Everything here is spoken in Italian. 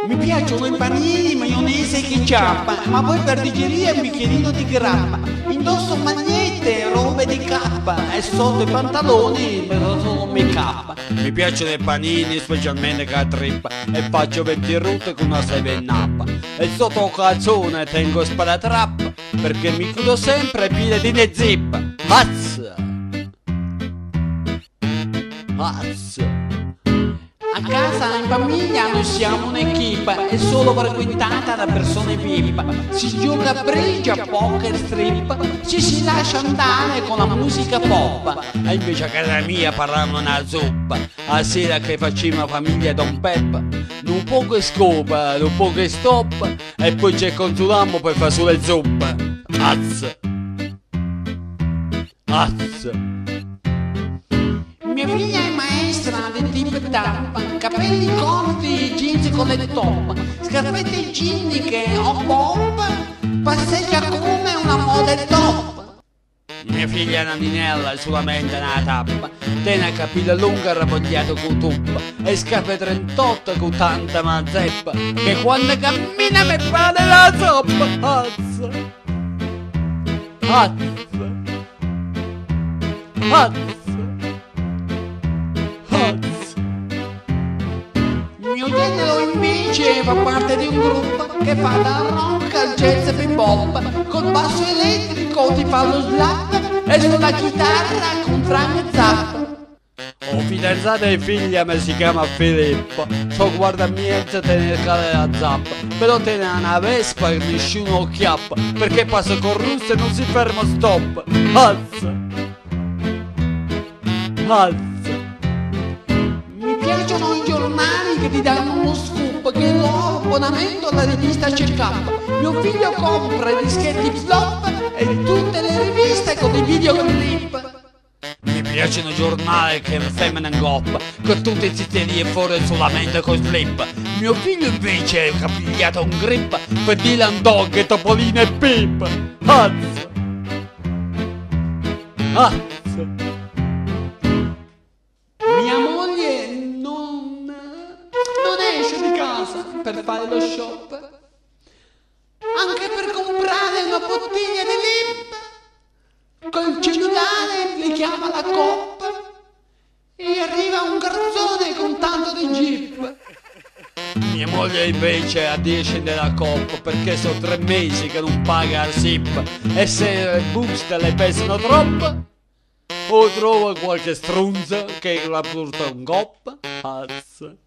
Mi piacciono i panini, maionese e ketchup, ma poi per digerire un bicchierino di grappa. Indosso magliette, robe di cappa e sotto i pantaloni però sono make-up. Mi piacciono i panini, specialmente che a trippa, e faccio 20 rotte con una 7 up. E sotto calzone tengo sparatrappa, perché mi chiudo sempre piede di zip. Mazza! Mazza! A casa in famiglia noi siamo un'equipe, è solo frequentata da persone VIP. Si gioca a bridge, a poker, strip, ci si lascia andare con la musica pop. E invece a casa mia parlavano una zuppa, a sera che facciamo famiglia Don Peppa. Un po' che scopa, un po' che stop, e poi ci consuliamo per fare solo le zuppe. Azza! Azza! Mia figlia è maestra di tip tap, capelli corti, jeans con le top, scarpette igieniche o pop, passeggia come una model top. Mia figlia è una ninella e solamente una tappa, tiene capelli lunga arrabbiato con tuppa e scarpe 38 con tanta mazzeppa, che quando cammina mi pare la zoppa. Azza! Azza! Azza! Mio genero invece fa parte di un gruppo che fa dal rock al jazz e bebop bop. Col basso elettrico ti fa lo slap e sulla chitarra con Frank Zappa. Ho fidanzata e figlia mi si chiama Filippo. So guarda miezza tenere la zappa, però tiene una vespa e nessuno chiappa, perché passa con russo e non si ferma stop. Azza! Azza! Piacciono i giornali che ti danno uno scoop, che ho abbonamento alla rivista Check-up. Mio figlio compra i dischetti flop e tutte le riviste con i videoclip. Mi piacciono i giornali che femmina in goppa, con tutte i zitterie fuori solamente con slip. Mio figlio invece è capigliato un grip per Dylan Dog e Topolino e Pip. Azza! Azza! Mia moglie non esce di casa per fare lo shop, anche per comprare una bottiglia di lip. Col cellulare le chiama la Coop e arriva un garzone con tanto di jeep. Mia moglie invece ha di scendere la Coop perché sono 3 mesi che non paga il SIP, e se le buste le pesano troppo o trova qualche strunza che la porta un coppa. Azza!